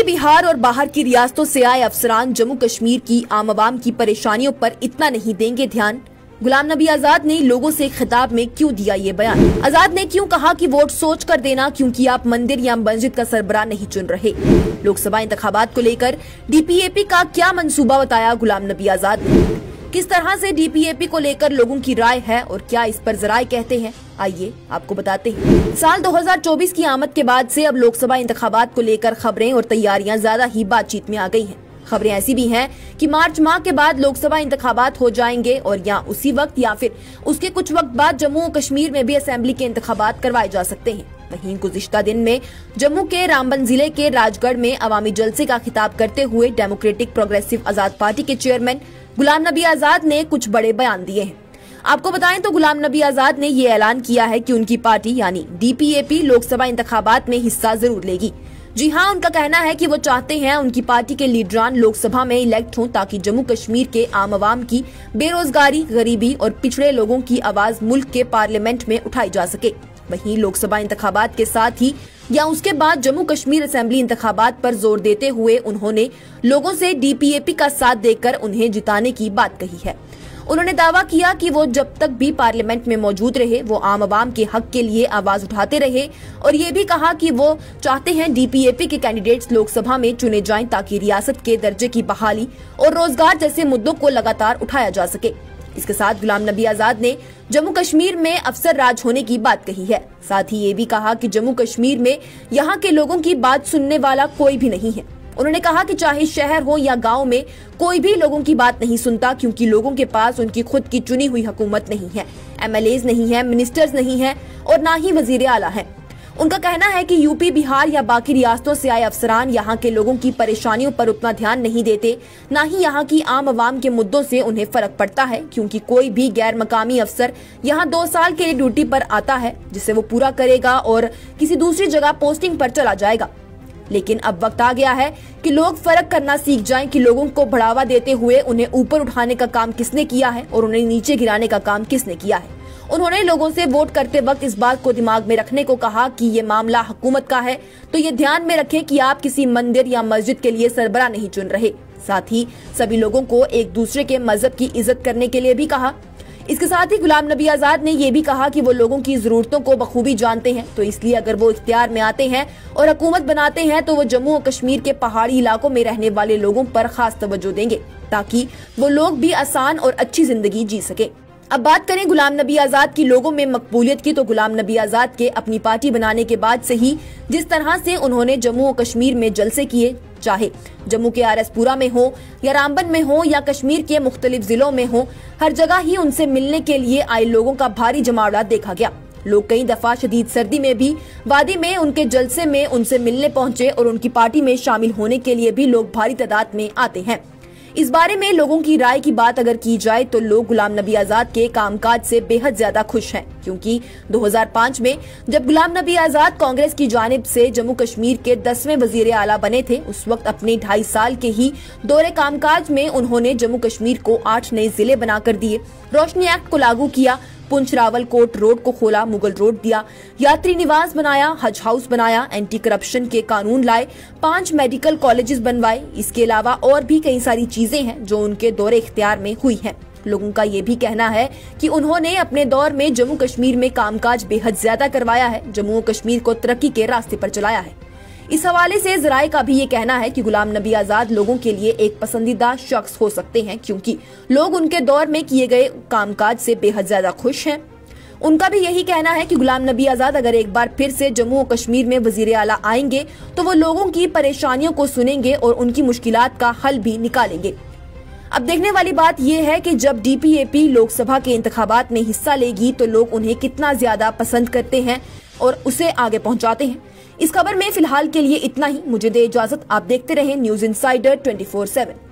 बिहार और बाहर की रियासतों से आए अफसरान जम्मू कश्मीर की आम आवाम की परेशानियों पर इतना नहीं देंगे ध्यान। गुलाम नबी आजाद ने लोगों से खिताब में क्यों दिया ये बयान? आजाद ने क्यों कहा कि वोट सोच कर देना क्योंकि आप मंदिर या मस्जिद का सरबराह नहीं चुन रहे? लोकसभा इंतखाबात को लेकर डीपीएपी का क्या मंसूबा बताया गुलाम नबी आजाद ने? किस तरह से डीपीएपी को लेकर लोगों की राय है और क्या इस पर जराए कहते हैं, आइए आपको बताते हैं। साल 2024 की आमद के बाद से अब लोकसभा इंतखाबात को लेकर खबरें और तैयारियां ज्यादा ही बातचीत में आ गई हैं। खबरें ऐसी भी हैं कि मार्च माह के बाद लोकसभा इंतखाबात हो जाएंगे और या उसी वक्त या फिर उसके कुछ वक्त बाद जम्मू और कश्मीर में भी असेंबली के इंतखाबात करवाए जा सकते हैं। वहीं गुज़िश्ता दिन में जम्मू के रामबन जिले के राजगढ़ में अवामी जलसे का खिताब करते हुए डेमोक्रेटिक प्रोग्रेसिव आजाद पार्टी के चेयरमैन गुलाम नबी आजाद ने कुछ बड़े बयान दिए हैं। आपको बताएं तो गुलाम नबी आजाद ने ये ऐलान किया है कि उनकी पार्टी यानी डीपीएपी लोकसभा इंतखाबात में हिस्सा जरूर लेगी। जी हां, उनका कहना है कि वो चाहते हैं उनकी पार्टी के लीडरान लोकसभा में इलेक्ट हों ताकि जम्मू कश्मीर के आम आवाम की बेरोजगारी, गरीबी और पिछड़े लोगों की आवाज मुल्क के पार्लियामेंट में उठाई जा सके। वहीं लोकसभा इंतखाबात के साथ ही या उसके बाद जम्मू कश्मीर असेंबली इंतखाबात पर जोर देते हुए उन्होंने लोगों से डीपीएपी का साथ देकर उन्हें जिताने की बात कही है। उन्होंने दावा किया कि वो जब तक भी पार्लियामेंट में मौजूद रहे वो आम आवाम के हक के लिए आवाज उठाते रहे और ये भी कहा कि वो चाहते हैं डीपीएपी के कैंडिडेट्स लोकसभा में चुने जाएं ताकि रियासत के दर्जे की बहाली और रोजगार जैसे मुद्दों को लगातार उठाया जा सके। इसके साथ गुलाम नबी आजाद ने जम्मू कश्मीर में अफसर राज होने की बात कही है। साथ ही ये भी कहा कि जम्मू कश्मीर में यहाँ के लोगों की बात सुनने वाला कोई भी नहीं है। उन्होंने कहा कि चाहे शहर हो या गांव में कोई भी लोगों की बात नहीं सुनता क्योंकि लोगों के पास उनकी खुद की चुनी हुई हुकूमत नहीं है, एमएलएज नहीं है, मिनिस्टर्स नहीं है और ना ही वजीर आला है। उनका कहना है कि यूपी, बिहार या बाकी रियासतों से आए अफसरान यहाँ के लोगों की परेशानियों पर उतना ध्यान नहीं देते, ना ही यहाँ की आम आवाम के मुद्दों से उन्हें फर्क पड़ता है क्योंकि कोई भी गैर मकामी अफसर यहाँ 2 साल के लिए ड्यूटी पर आता है जिसे वो पूरा करेगा और किसी दूसरी जगह पोस्टिंग पर चला जाएगा। लेकिन अब वक्त आ गया है कि लोग फर्क करना सीख जाएं कि लोगों को बढ़ावा देते हुए उन्हें ऊपर उठाने का काम किसने किया है और उन्हें नीचे गिराने का काम किसने किया है। उन्होंने लोगों से वोट करते वक्त इस बात को दिमाग में रखने को कहा कि ये मामला हुकूमत का है तो ये ध्यान में रखें कि आप किसी मंदिर या मस्जिद के लिए सरबराह नहीं चुन रहे। साथ ही सभी लोगों को एक दूसरे के मजहब की इज्जत करने के लिए भी कहा। इसके साथ ही गुलाम नबी आजाद ने ये भी कहा कि वो लोगों की जरूरतों को बखूबी जानते हैं तो इसलिए अगर वो इख्तियार में आते हैं और हुकूमत बनाते हैं तो वो जम्मू और कश्मीर के पहाड़ी इलाकों में रहने वाले लोगों पर खास तवज्जो देंगे ताकि वो लोग भी आसान और अच्छी जिंदगी जी सके। अब बात करें गुलाम नबी आजाद की लोगों में मकबूलियत की तो गुलाम नबी आजाद के अपनी पार्टी बनाने के बाद से ही जिस तरह से उन्होंने जम्मू और कश्मीर में जलसे किए, चाहे जम्मू के आरएसपुरा में हो या रामबन में हो या कश्मीर के मुख्तलिफ जिलों में हो, हर जगह ही उनसे मिलने के लिए आए लोगों का भारी जमावड़ा देखा गया। लोग कई दफा शदीद सर्दी में भी वादी में उनके जलसे में उनसे मिलने पहुंचे और उनकी पार्टी में शामिल होने के लिए भी लोग भारी तादाद में आते हैं। इस बारे में लोगों की राय की बात अगर की जाए तो लोग गुलाम नबी आजाद के कामकाज से बेहद ज्यादा खुश हैं क्योंकि 2005 में जब गुलाम नबी आजाद कांग्रेस की जानिब से जम्मू कश्मीर के 10वें वजीर आला बने थे उस वक्त अपने 2.5 साल के ही दौरे कामकाज में उन्होंने जम्मू कश्मीर को 8 नए जिले बनाकर दिए, रोशनी एक्ट को लागू किया, पुंछ रावलकोट रोड को खोला, मुगल रोड दिया, यात्री निवास बनाया, हज हाउस बनाया, एंटी करप्शन के कानून लाए, 5 मेडिकल कॉलेजेस बनवाए। इसके अलावा और भी कई सारी चीजें हैं जो उनके दौरे इख्तियार में हुई हैं। लोगों का ये भी कहना है कि उन्होंने अपने दौर में जम्मू कश्मीर में कामकाज बेहद ज्यादा करवाया है, जम्मू कश्मीर को तरक्की के रास्ते पर चलाया है। इस हवाले से जराए का भी ये कहना है कि गुलाम नबी आजाद लोगों के लिए एक पसंदीदा शख्स हो सकते हैं क्योंकि लोग उनके दौर में किए गए कामकाज से बेहद ज्यादा खुश हैं। उनका भी यही कहना है कि गुलाम नबी आजाद अगर एक बार फिर से जम्मू और कश्मीर में वजीर आला आएंगे तो वो लोगों की परेशानियों को सुनेंगे और उनकी मुश्किलात का हल भी निकालेंगे। अब देखने वाली बात यह है कि जब डीपीएपी लोकसभा के इंतखाबात में हिस्सा लेगी तो लोग उन्हें कितना ज्यादा पसंद करते हैं और उसे आगे पहुंचाते हैं। इस खबर में फिलहाल के लिए इतना ही। मुझे दे इजाजत, आप देखते रहें न्यूज इनसाइडर 24/7।